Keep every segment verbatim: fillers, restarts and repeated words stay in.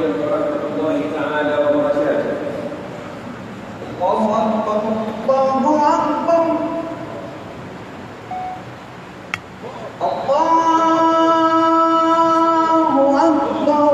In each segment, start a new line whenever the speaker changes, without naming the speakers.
عليكم ورحمة الله تعالى وبركاته.
الله أكبر الله أكبر الله أكبر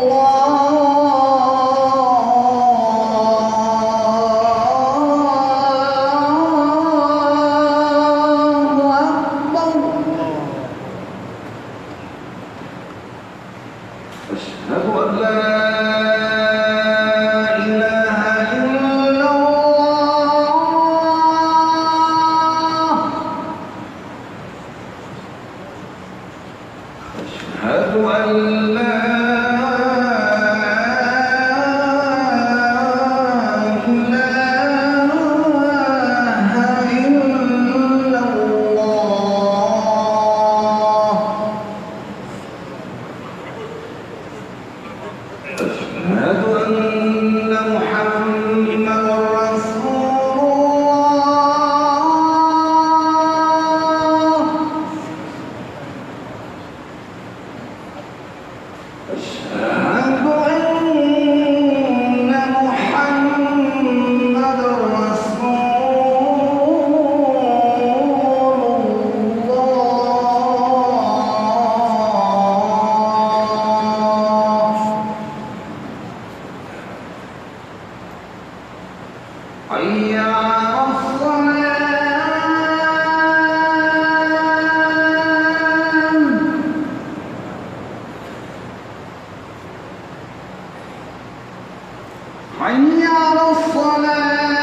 حي على الصلاة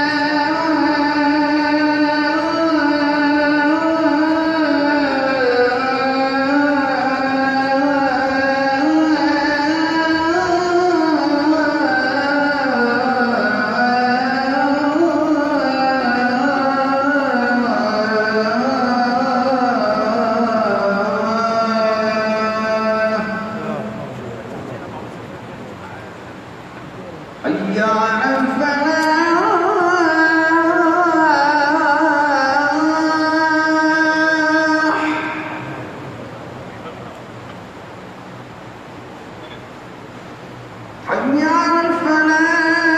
حي على الفلاح حي على الفلاح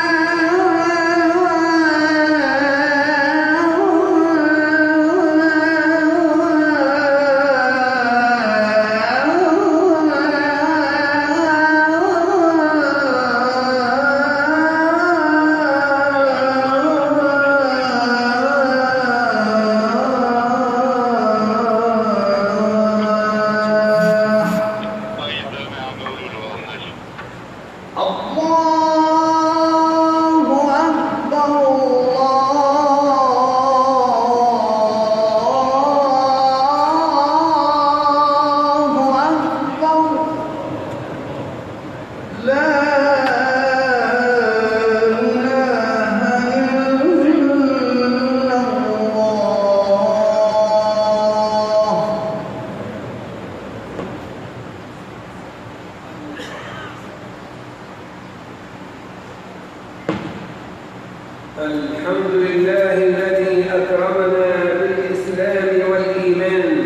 الحمد لله الذي أكرمنا بالإسلام والإيمان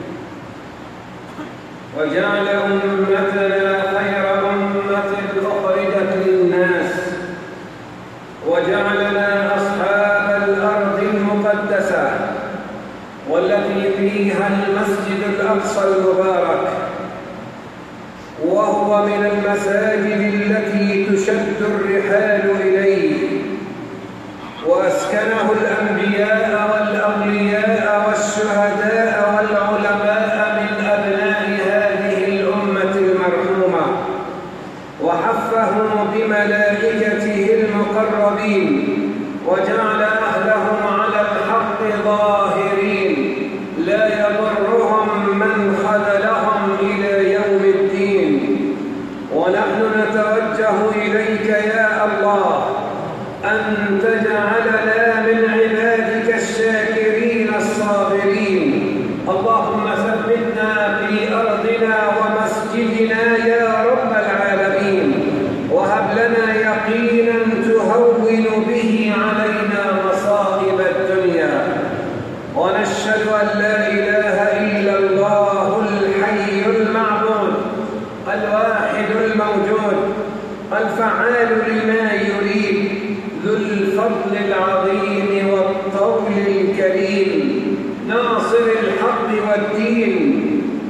وجعل أمتنا خير أمة أخرجت للناس وجعلنا أصحاب الأرض المقدسة والتي فيها المسجد الأقصى المبارك، وهو من المساجد التي تشد الرحال إليه، وأسكنه الأنبياء والأولياء والشهداء والعلماء من أبناء هذه الأمة المرحومة، وحفهم بملائكته المقربين، وجعل أهلهم على الحق ظاهرين لا يضرهم من خذلهم إلى يوم الدين. ونحن نتوجه إليك يا الله أن تجعلنا من عبادك الشاكرين الصابرين. اللهم ثبتنا في أرضنا ومسجدنا يا رب العالمين، وهب لنا يقينا تهون به علينا مصائب الدنيا. ونشهد أن لا إله إلا الله الحي المعبود الواحد الموجود الفعال لما يريد، ذو الفضل العظيم والطول الكريم، ناصر الحق والدين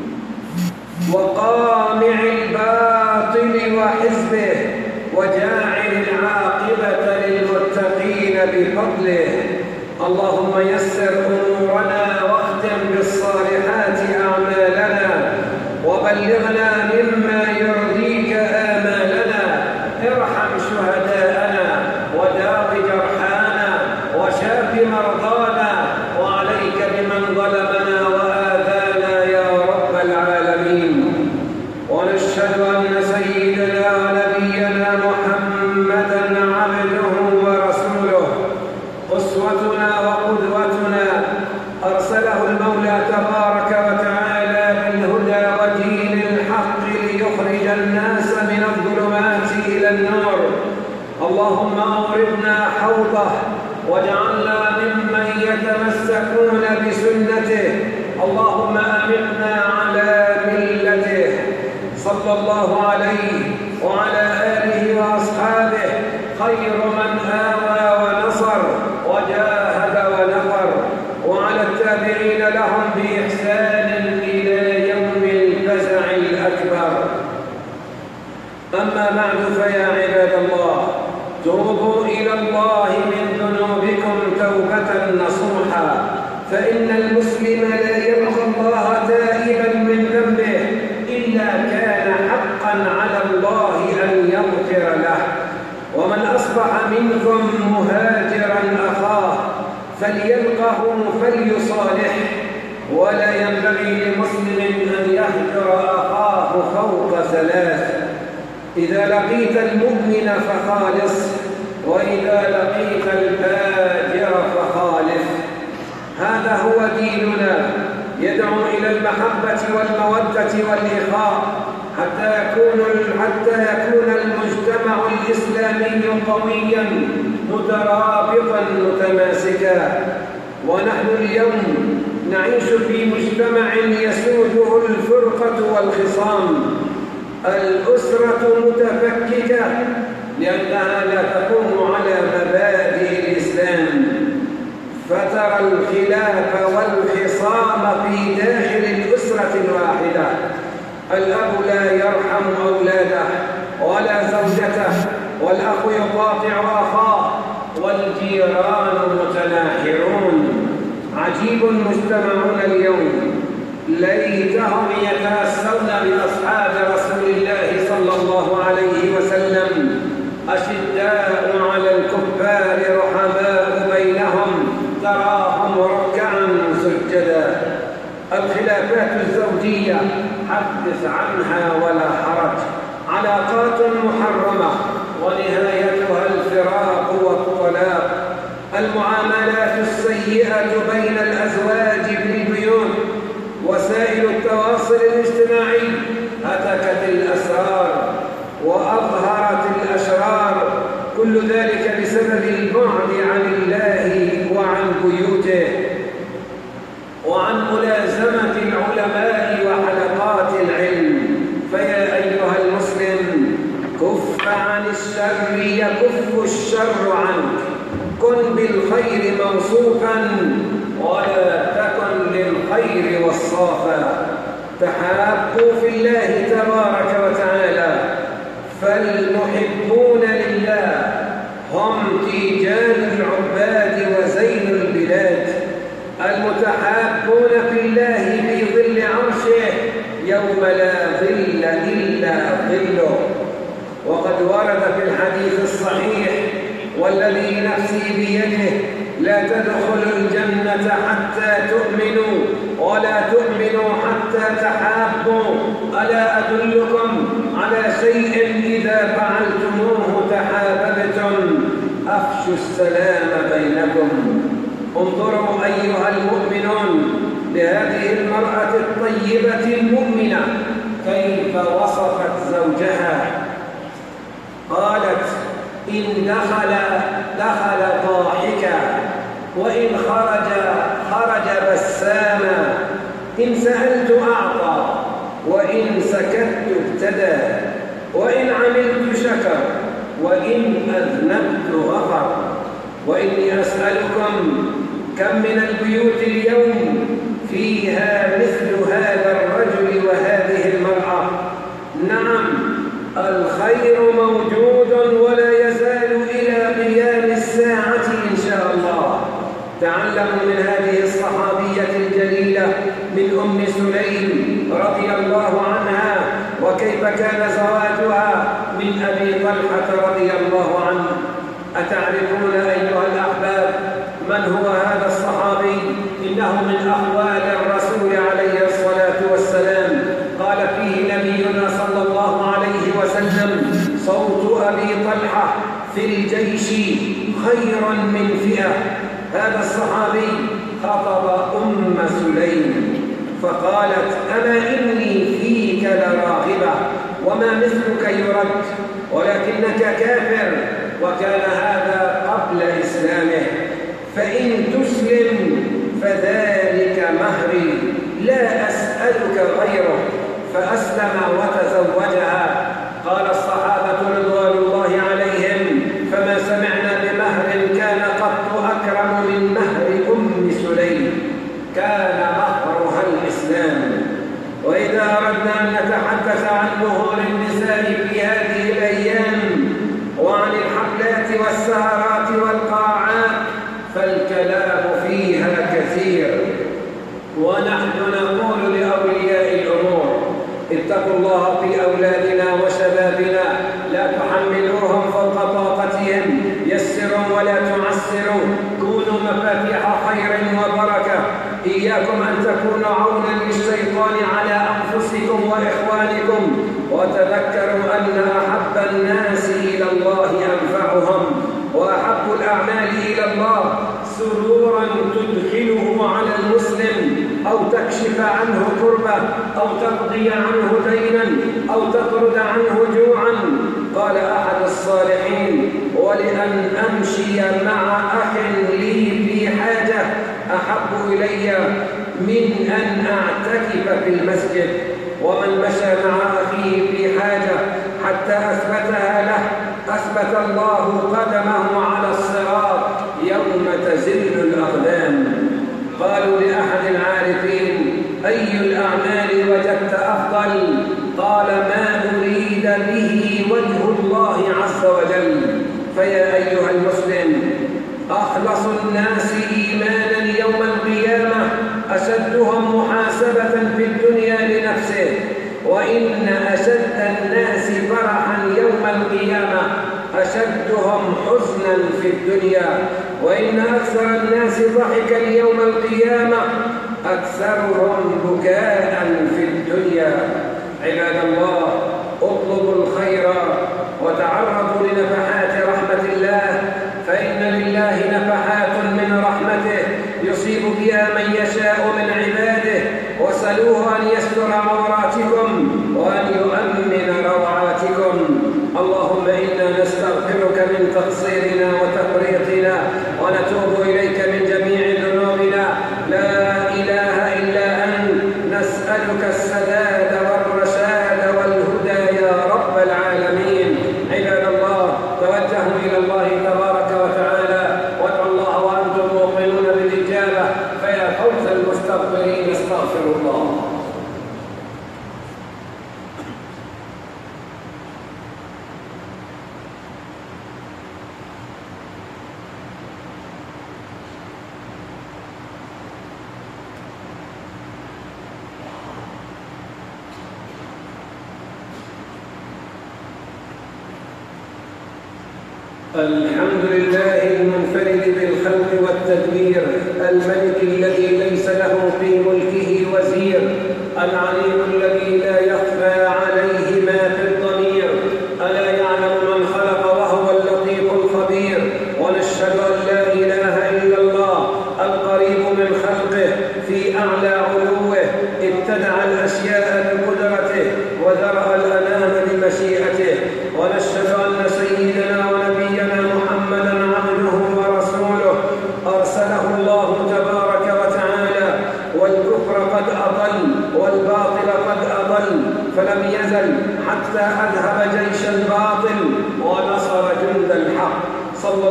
وقامع الباطل وحزبه، وجاعل العاقبة للمتقين بفضله. اللهم يسر أمورنا واختم بالصالحات أعمالنا، وبلغنا مما يرضيك آمالنا. ارحم شهداءنا وداو جرحانا وشاف مرضانا، وعليك بمن ظلمنا وآذانا يا رب العالمين. ونشهد أن سيدنا ونبينا محمدًا عبده ورسوله، أسوتنا وقدوتنا، أرسله المولى تبارك وتعالى بالهدى ودين الحق ليخرج الناس من الظلمات إلى النور. اللهم أوردنا حوضه واجعلنا ممن يتمسكون بسنته. اللهم أمتنا على ملته. صلى الله عليه وعلى آله وأصحابه، خير من آوى ونصر وجاهد ونفر، وعلى التابعين لهم بإحسان إلى يوم الفزع الأكبر. أما بعد، فيا عباد الله، توبوا إلى الله من ذنوبكم توبة نصوحا، فإن المسلم لا يلقى الله تائبا من ذنبه إلا كان حقا على الله أن يغفر له. ومن أصبح منكم مهاجرا أخاه فليلقه فليصالح، ولا ينبغي لمسلم أن يهجر أخاه فوق ثلاث: إذا لقيت المؤمن فخالص، وإذا لقيت الفاجر فخالف. هذا هو ديننا، يدعو إلى المحبة والمودة والإخاء، حتى يكون حتى يكون المجتمع الإسلامي قويا مترابطا متماسكا. ونحن اليوم نعيش في مجتمع يسوده الفرقة والخصام. الأسرة متفككة لأنها لا تقوم على مبادئ الإسلام، فترى الخلاف والخصام في داخل الأسرة الواحدة. الأب لا يرحم أولاده ولا زوجته، والأخ يقاطع أخاه، والجيران متناحرون. عجيب مجتمعنا اليوم، ليتهم يتأسون بأصحاب رسول الله صلى الله عليه وسلم، أشداء على الكفار رحماء بينهم، تراهم ركعا سجدا. الخلافات الزوجية حدث عنها ولا حرج، علاقات محرمة ونهايتها الفراق والطلاق. المعاملات السيئة بين الأزواج بالبيوت، وسائل التواصل الاجتماعي هتكت الأسرار وأظهرت الأشرار، كل ذلك بسبب البعد عن الله وعن بيوته وعن ملازمة العلماء وحلقات العلم. فيا أيها المسلم، كف عن الشر يكف الشر عنك، كن بالخير موصوفا ولا تكن للخير وصافا. تحابوا في الله تبارك وتعالى، فالمحبون لله هم تيجان العباد وزين البلاد، المتحابون في الله في ظل عرشه يوم لا ظل إلا ظله. وقد ورد في الحديث الصحيح: والذي نفسي بيده لا تدخلوا الجنة حتى تؤمنوا، ولا تؤمنوا حتى تحابوا. ألا أدلكم على شيء إذا فعلتموه تحاببتم؟ أفشوا السلام بينكم. انظروا أيها المؤمنون لهذه المرأة الطيبة المؤمنة كيف وصفت زوجها. قالت: إن دخل دخل ضاحكا، وإن خرج خرج بساما، إن سألت أعطى، وإن سكت ابتدى، وإن عملت شكر، وإن أذنبت غفر. وإني أسألكم كم من البيوت اليوم فيها مثل هذا الرجل وهذه المرأة؟ نعم، الخير موجود ولا يزال إلى قيام الساعة إن شاء الله. تعلموا من هذه الصحابية الجليلة من أم سليم رضي الله عنها وكيف كان زواجها من أبي طلحة رضي الله عنه. أتعرفون أيها الأحباب من هو هذا الصحابي؟ إنه من أخوال الرسول عليه الصلاة والسلام. قال فيه نبينا صلى الله عليه وسلم: صوت أبي طلحة في الجيش خير من فئة. هذا الصحابي خطب أم سليم فقالت: أما إني فيك لراغبة وما مثلك يرد ولكنك كافر. وكان هذا قبل إسلامه. فإن تسلم فذلك مهري لا أسألك غيره. فأسلم وتزوجها. قال الصحابة رضوان الله عليهم: فما سمعنا بمهر كان قط أكرم من مهر أم سليم. كان مهرها الإسلام. وإذا أردنا أن نتحدث عن مهور النساء في هذه الأيام وعن الحفلات والسهرات والقاعات فالكلام فيها كثير. ونحن نقول لأولياء الأمور: اتقوا الله في أولادنا وشبابنا، لا تحملوهم فوق طاقتهم، يسروا ولا تعسروا، كونوا مفاتيح خير وبركة. إياكم أن تكونوا عونا للشيطان على أنفسكم وإخوانكم. وتذكروا أن أحب الناس إلى الله أنفعهم، وأحب الأعمال إلى الله سرورا تدخله على المسلم، أو تكشف عنه كربة، أو تقضي عنه دينا، أو تطرد عنه جوعا. قال أحد الصالحين: ولأن أمشي مع أخ لي في حاجة أحب إلي من أن أعتكف في المسجد. ومن مشى مع أخيه في حاجة حتى أثبتها له أثبت الله قدمه على الصراط يوم تزل الأقدام. قالوا لأحد العارفين: أي الأعمال وجدت أفضل؟ قال: ما أريد به وجه الله عز وجل. فيا أيها المسلم، أخلص الناس إيمانا يوم القيامة أشدهم محاسبة في الدنيا لنفسه. وإن أشد الناس فرحا يوم القيامة أشدهم حزنا في الدنيا. وإن أكثر الناس ضحكا يوم القيامة أكثرهم بكاء في الدنيا. عباد الله، اطلبوا الخير وتعرضوا لنفحات رحمة الله، فإن لله نفحات من رحمته يصيب بها من يشاء من عباده. وسلوه أن يستر عوراتكم وأن يؤمن روعاتكم. اللهم إنا نستغفرك من تقصيرنا وتفريطنا ونتوب إليك من جميع ذنوبنا. لا إله إلا أنت، نسألك السداد والرشاد والهدى يا رب العالمين. عباد الله، توجهوا إلى الله تبارك وتعالى وادعوا الله وأنتم موقنون بالإجابة، فيا فوز المستغفرين. استغفر الله. الحمد لله المنفرد بالخلق والتدبير، الملك الذي ليس له في ملكه وزير، العليم الذي لا يخفى عليه ما في الضمير. ألا يعلم من خلق وهو اللطيف الخبير. ونشهد أن لا إله إلا الله القريب من خلقه في أعلى علوه، ابتدع الأشياء بقدرته وذرأ الأنام بمشيئته. ونشهد أن سيدنا ونبينا محمدًا عبده ورسوله أرسله الله تبارك وتعالى، والكفر قد أضل والباطل قد أضل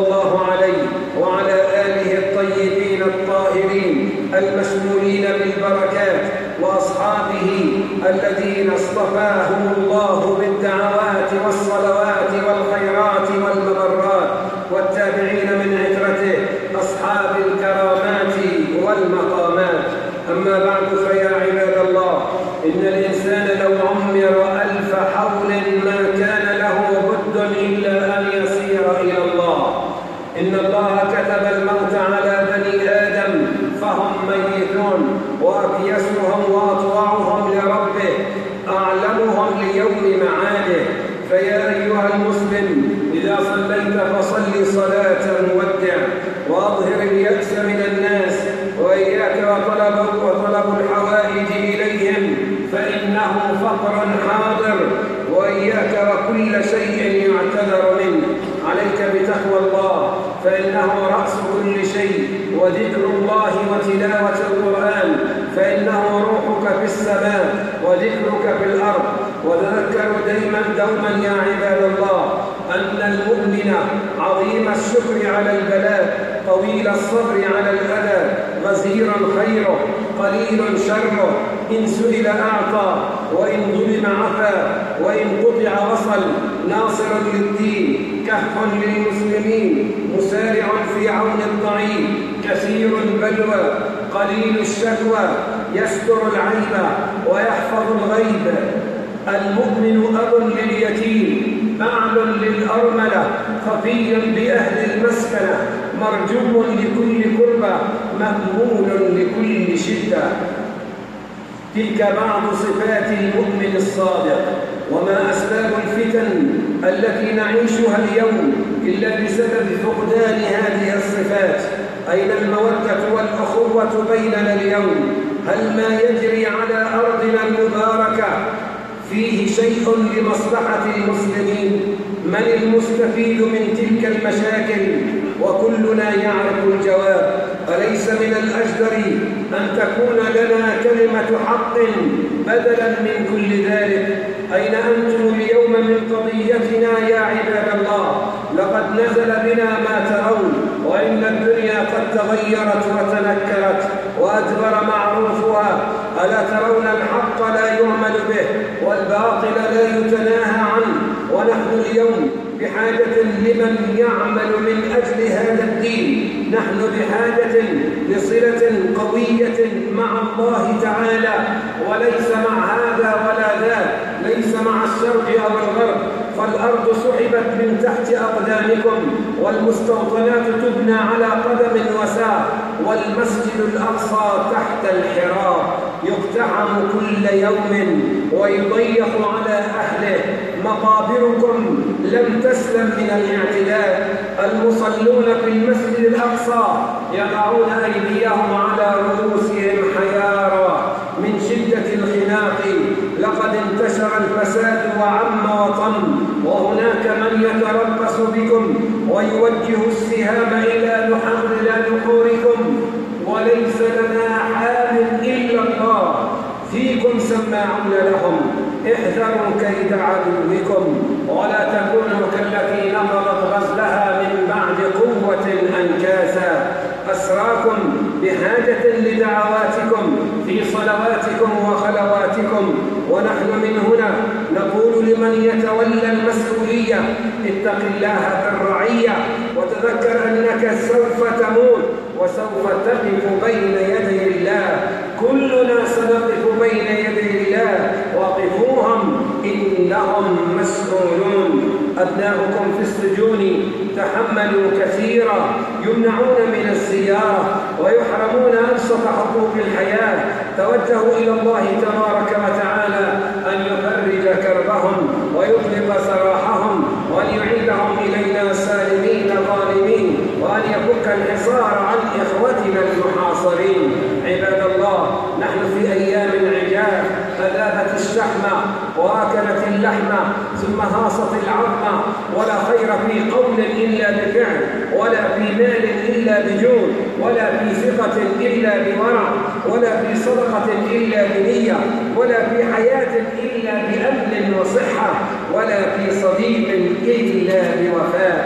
الله عليه وعلى آله الطيبين الطاهرين المشمولين بالبركات، وأصحابه الذين اصطفاهم الله بالدعوات والصلوات والخيرات والمبرات، والتابعين من عترته أصحاب الكرامات والمقامات. أما بعد، فيا عباد الله، إن الإنسان لو عمر ألف حول ما كان له بد إلا أن يسير إلى الله. إن الله كتب الموت على بني آدم فهم ميتون، وأكيسهم وأطوعهم لربه، أعلمهم ليوم معاده. فيا أيها المسلم، إذا صليت فصل صلاة مودع، وأظهر اليأس من الناس، وإياك وطلب, وطلب الحوائج إليهم، فإنه فقر حاضر، وإياك وكل شيء يعتذر منه. عليك بتقوى الله، فإنه رأس كل شيء، وذكر الله وتلاوة القرآن، فإنه روحك في السماء وذكرك في الأرض. وتذكروا دائما دوما يا عباد الله أن المؤمن عظيم الشكر على البلاء، طويل الصبر على الأذى، غزير خيره، قليل شره، إن سئل أعطى، وإن ظلم عفا، وإن قطع وصل، ناصر للدين، كهف للمسلمين، مسارع في عون الضعيف، كثير البلوى، قليل الشكوى، يستر العيب ويحفظ الغيب. المؤمن أب لليتيم، معل للأرملة، خفي بأهل المسكنة، مرجو لكل كربة، مهمول لكل شدة. تلك بعض صفات المؤمن الصادق. وما أسباب الفتن التي نعيشها اليوم إلا بسبب فقدان هذه الصفات؟ أين المودة والأخوة بيننا اليوم؟ هل ما يجري على أرضنا المباركة فيه شيء لمصلحة المسلمين؟ من المستفيد من تلك المشاكل؟ وكلنا يعرف الجواب. أليس من الأجدر أن تكون لنا كلمة حق بدلا من كل ذلك؟ أين أنتم اليوم من قضيتنا يا عباد الله؟ لقد نزل بنا ما ترون، وإن الدنيا قد تغيرت وتنكرت وأدبر معروفها. ألا ترون الحق لا يعمل به، والباطل لا يتناهى عنه؟ ونحن اليوم بحاجة لمن يعمل من أجل هذا الدين. نحن بحاجة لصلة قوية مع الله تعالى، وليس مع هذا ولا ذاك، ليس مع الشرق أو الغرب. فالأرض سحبت من تحت أقدامكم، والمستوطنات تبنى على قدم وساق، والمسجد الأقصى تحت الحراب يقتحم كل يوم ويضيق على أهله. مقابركم لم تسلم من الاعتداء. المصلون في المسجد الأقصى يضعون أيديهم على رؤوسهم حيارى من شدة الخناق. لقد انتشر الفساد وعم وطم، وهناك من يتربص بكم ويوجه السهام إلى نحوركم، وليس لنا حال إلا الله. فيكم سماعون لهم، احذروا كيد عدوكم، ولا تكونوا كالتي نقضت غزلها من بعد قوة أنكاسا. أسراكم بحاجة لدعواتكم في صلواتكم وخلواتكم. ونحن من هنا نقول لمن يتولى المسؤولية: اتق الله في الرعية، وتذكر أنك سوف تموت وسوف تقف بين يدي الله. كلنا سنقف بين يدي الله، وقفوهم إنهم مسؤولون. أبناؤكم في السجون تحملوا كثيرا، يمنعون من الزيارة ويحرمون أبسط حقوق الحياة. توجهوا إلى الله تبارك وتعالى أن يفرج كربهم ويطلق سراحهم، وأن يعيدهم إلينا سالمين غانمين، وأن يفك الحصار عن إخوتنا المحاصرين. عباد الله، نحن في أيام عجاف، فذابت الشحمة وأكلت اللحمة ثم هاصت العظمة. ولا خير في قول إلا بفعل، ولا في مال إلا بجود، ولا في ثقة إلا بورع، ولا في صدقة إلا بنية، ولا في حياة إلا بأمن وصحة، ولا في صديق إلا بوفاء.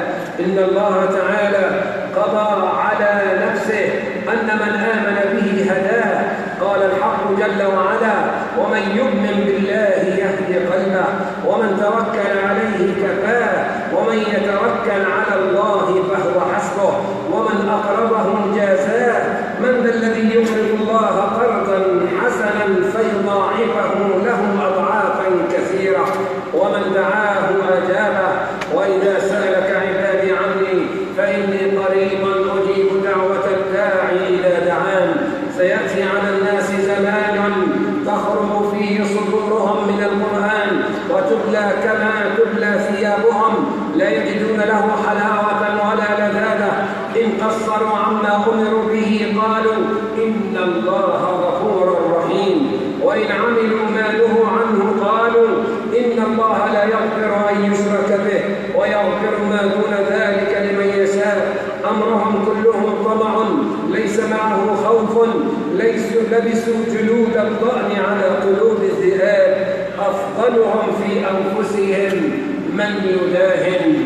إن الله تعالى قضى على نفسه أن من آمن به هداه. قال الحق جل وعلا: ومن يؤمن بالله يهدي قلبه ومن توكل عليه كفاه ومن يتوكل على الله فهو حسبه ومن أقرضه جازاه. من ذا الذي يقرض الله قرضا حسنا فيضاعفه له أضعافا كثيرة ومن دعاه أجابه. وإذا سألك عبادي عني فإني قريب أجيب دعوة الداعي إذا دعان. سيأتي على الناس زمان تخرج فيه صدورهم من القرآن وتبلى كما تبلى ثيابهم، لا يجدون له حلاوة ولا لذاذة. إن قصروا عما أمروا به قالوا إن الله غفور رحيم، وإن عملوا ما نهوا عنه قالوا إن الله لا يغفر أن يشرك به ويغفر ما دون ذلك لمن يشاء. أمرهم كلهم طمع ليس معه خوف، ليسوا لبسوا جلود الضأن على قلوب الذئاب. أفضلهم في أنفسهم من يداهن.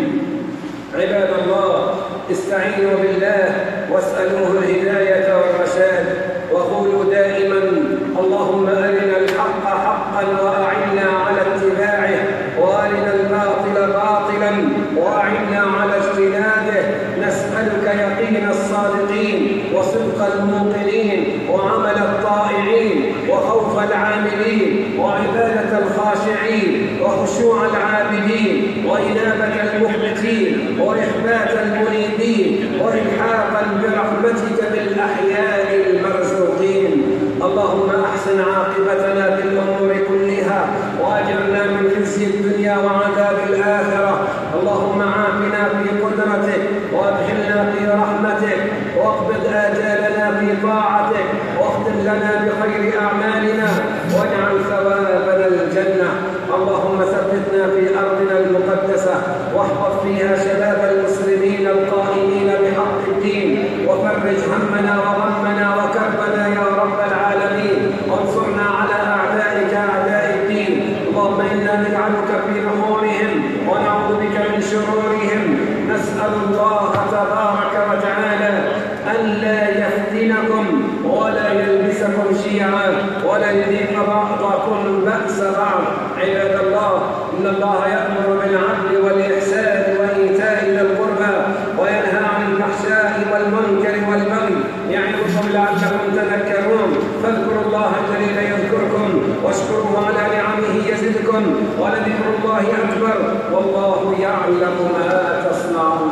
عباد الله، استعينوا بالله واسألوه الهداية والرشاد، وقولوا دائما: اللهم أرنا الحق حقا وأعنا على اتباعه، وأرنا الباطل باطلا وأعنا على اجتنابه. نسألك يقين الصادقين وصدق الموقنين وعمل الطائعين وخوف العاملين وعبادة الخاشعين وخشوع العابدين وإنابة المخبتين وإخبات المنيبين وإلحاقا برحمتك بالأحياء المرزوقين. اللهم أحسن عاقبتنا في الأمور كلها وأجرنا من خزي الدنيا وعذاب الآخرة. اللهم عافنا في قدرتك وأدخلنا في رحمتك واقبض آجالنا في طاعتك واختم لنا بخير أعمالنا واجعل ثوابنا الجنة. اللهم ثبتنا في أرضنا المقدسة واحفظ فيها شباب المسلمين القائمين بحق الدين، وفرج همنا وغمنا وكربنا يا رب العالمين، وانصرنا على أعدائك أعداء الدين. اللهم إنا نجعلك في نحورهم ونعوذ بك من شرورهم. نسأل الله تبارك وتعالى أن لا يفتنكم ولا يلبسكم شيعا ولا يذيق بعضكم بأس بعض. عباد الله، إن الله يأمر بالعدل والإحسان وإيتاء ذي القربى وينهى عن الفحشاء والمنكر والبغي يعظكم لعلكم تذكرون. فاذكروا الله الجليل يذكركم واشكروه على نعمه يزدكم ولذكر الله أكبر والله يعلم ما تصنعون.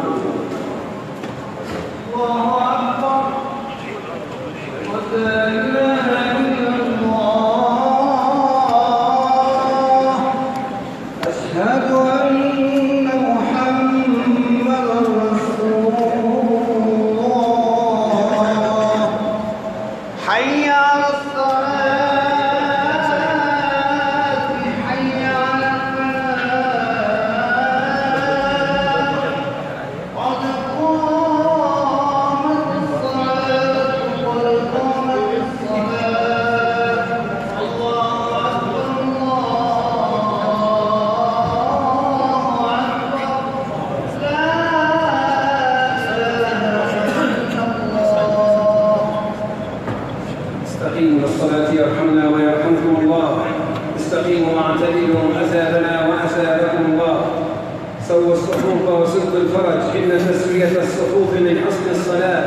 الله أكبر ولا إله إلا الله. أشهد أن محمدا رسول الله. حي على الصلاة، حي على الفلاح، قد قامت الصلاة، قد قامت الصلاة. الله أكبر، الله أكبر، لا إله إلا الله.
استقيموا للصلاة يرحمنا ويرحمكم الله. استقيموا واعتدلوا أثابنا وأثابكم الله. سووا الصفوف وسدوا الفرج، إن تسوية الصفوف من حسن الصلاة.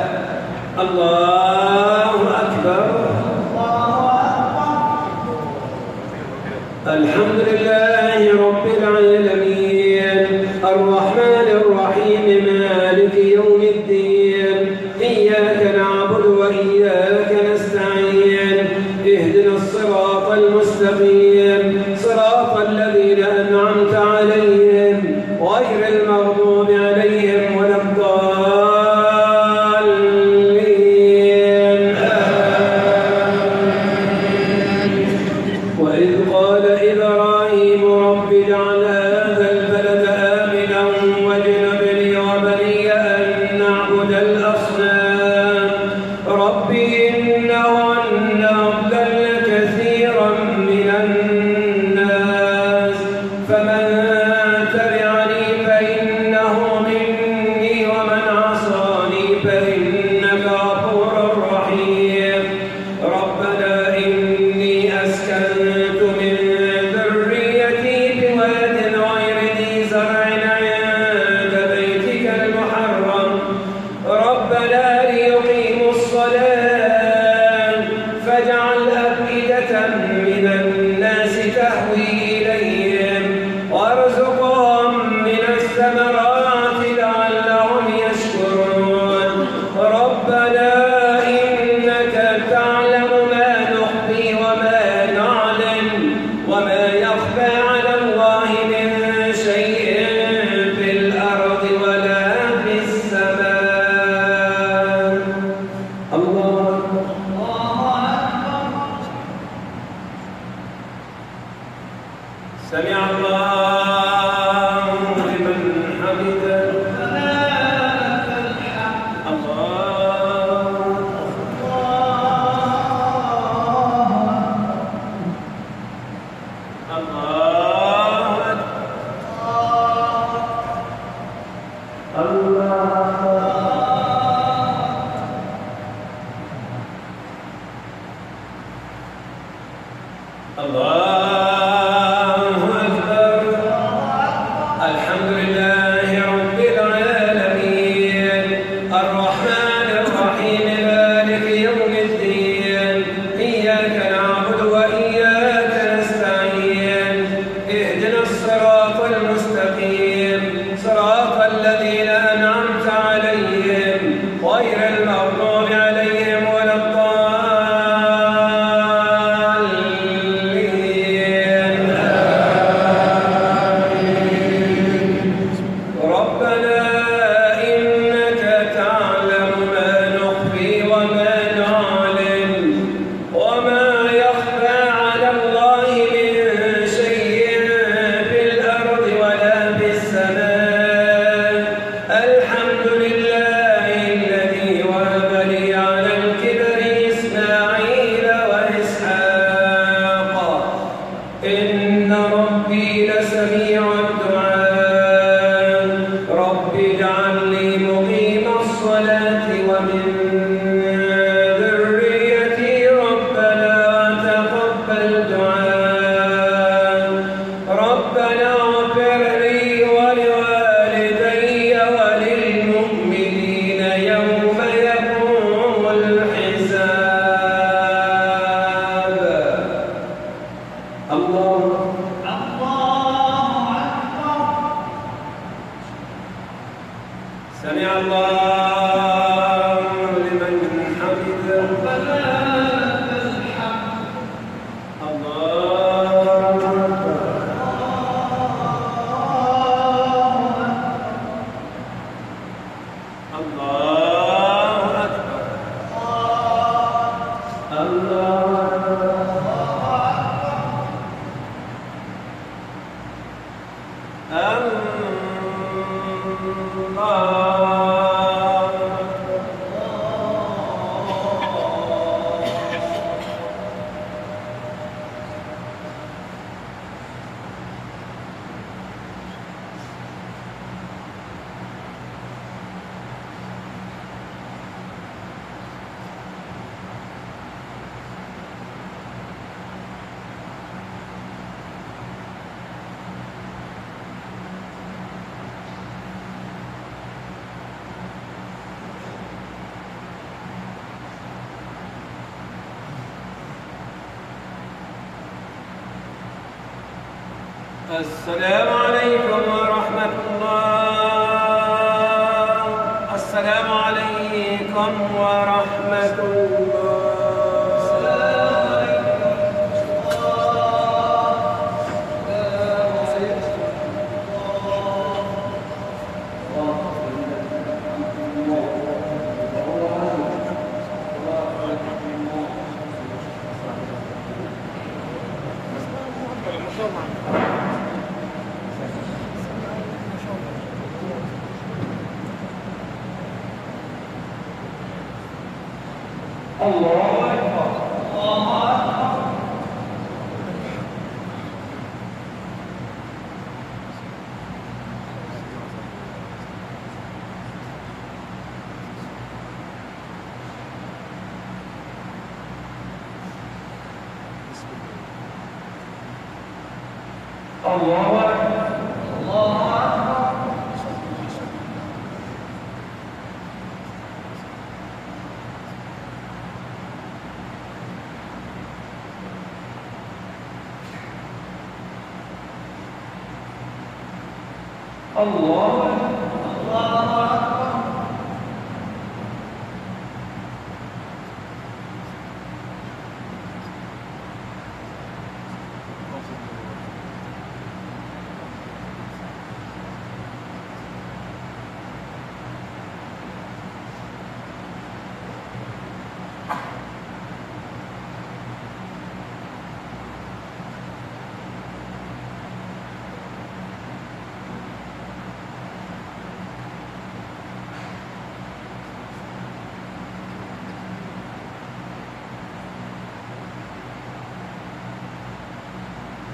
الله أكبر. الحمد لله رب العالمين الرحمن الرحيم مالك يوم الدين. إياك نعبد وإياك نستعين. اهدنا الصراط المستقيم، صراط الذين أنعمت عليهم غير المغضوب عليهم ولا الضالين. وإذ قال إبراهيم رب اجعل هذا البلد آمنا واجنبني وبني السلام عليكم ورحمة الله. السلام عليكم ورحمة الله. الله أكبر. الله أكبر. الله أكبر. الله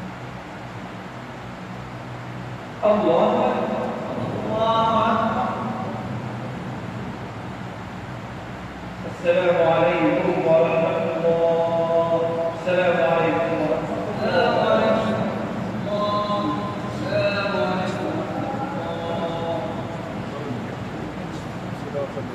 الله أكبر. الله أكبر. السلام عليكم ورحمة الله. السلام عليكم ورحمة الله.
السلام عليكم ورحمة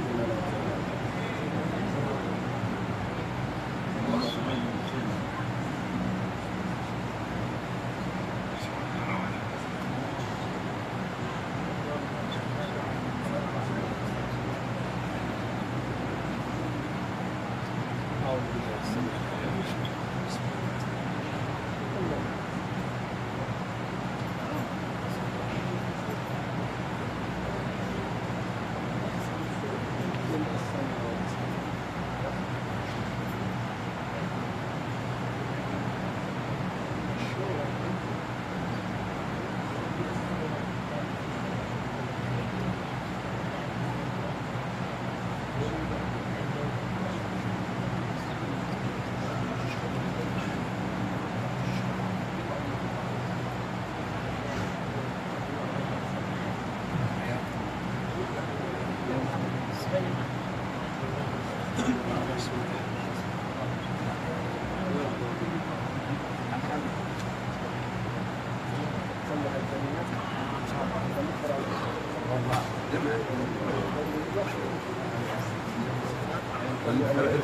والله